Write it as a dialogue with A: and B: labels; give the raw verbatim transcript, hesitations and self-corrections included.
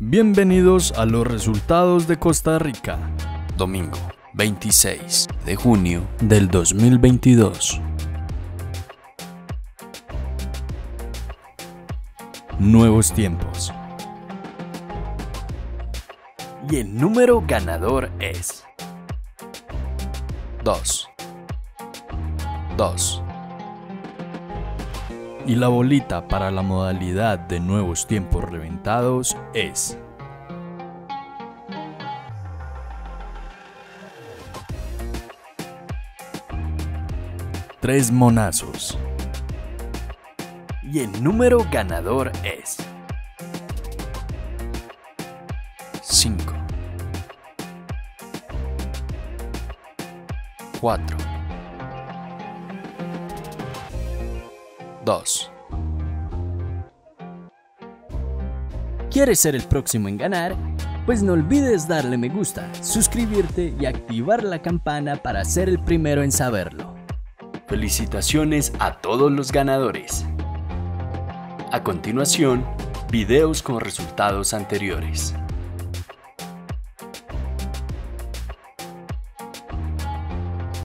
A: Bienvenidos a los resultados de Costa Rica, domingo veintiséis de junio del dos mil veintidós. Nuevos tiempos. Y el número ganador es dos. dos. Y la bolita para la modalidad de nuevos tiempos reventados es tres monazos. Y el número ganador es cinco. cuatro. dos.
B: ¿Quieres ser el próximo en ganar? Pues no olvides darle me gusta, suscribirte y activar la campana para ser el primero en saberlo.
A: Felicitaciones a todos los ganadores. A continuación, videos con resultados anteriores.